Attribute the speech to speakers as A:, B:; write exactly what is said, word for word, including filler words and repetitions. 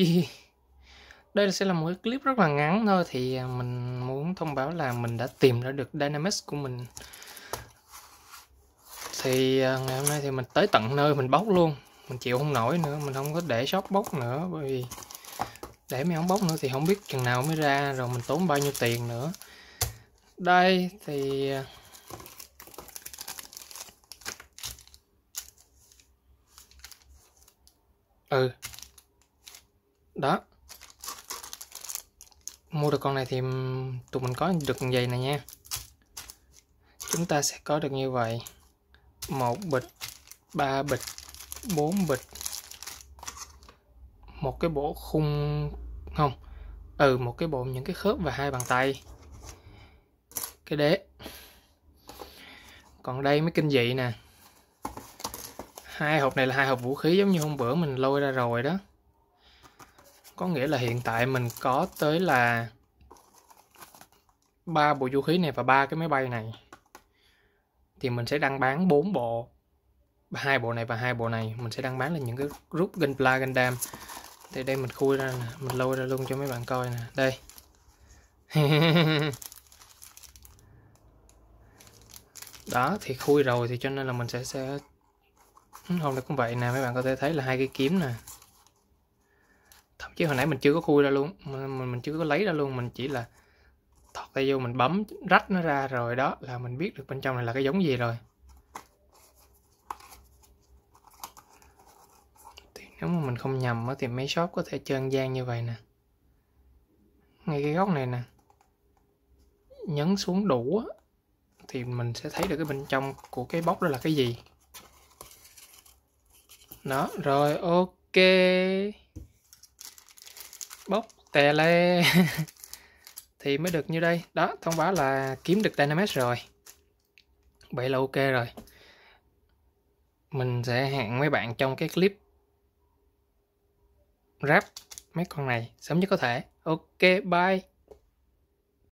A: Thì đây sẽ là một cái clip rất là ngắn thôi. Thì mình muốn thông báo là mình đã tìm ra được Dynamax của mình. Thì ngày hôm nay thì mình tới tận nơi mình bóc luôn. Mình chịu không nổi nữa, mình không có để shop bóc nữa. Bởi vì để mấy ông bóc nữa thì không biết chừng nào mới ra, rồi mình tốn bao nhiêu tiền nữa. Đây thì ừ đó, mua được con này thì tụi mình có được như vậy này nha. Chúng ta sẽ có được như vậy: một bịch, ba bịch, bốn bịch, một cái bộ khung không ừ một cái bộ những cái khớp và hai bàn tay, cái đế. Còn đây mới kinh dị nè, hai hộp này là hai hộp vũ khí giống như hôm bữa mình lôi ra rồi đó. Có nghĩa là hiện tại mình có tới là ba bộ vũ khí này và ba cái máy bay này. Thì mình sẽ đăng bán bốn bộ, hai bộ này và hai bộ này mình sẽ đăng bán là những cái group Gunpla Gundam. Thì đây mình khui ra nè, mình lôi ra luôn cho mấy bạn coi nè. Đây. Đó, thì khui rồi thì cho nên là mình sẽ sẽ hôm nay cũng vậy nè, mấy bạn có thể thấy là hai cái kiếm nè. Thậm chí hồi nãy mình chưa có khui ra luôn, mình mình chưa có lấy ra luôn, mình chỉ là thọt tay vô mình bấm rách nó ra rồi đó là mình biết được bên trong này là cái giống gì rồi. Thì nếu mà mình không nhầm thì mấy shop có thể trơn gian như vậy nè. Ngay cái góc này nè, nhấn xuống đủ thì mình sẽ thấy được cái bên trong của cái box đó là cái gì. Đó, rồi ok. Bóc tè le. Thì mới được như đây. Đó, thông báo là kiếm được Dynamax rồi. Vậy là ok rồi. Mình sẽ hẹn mấy bạn trong cái clip ráp mấy con này sớm nhất có thể. Ok, bye.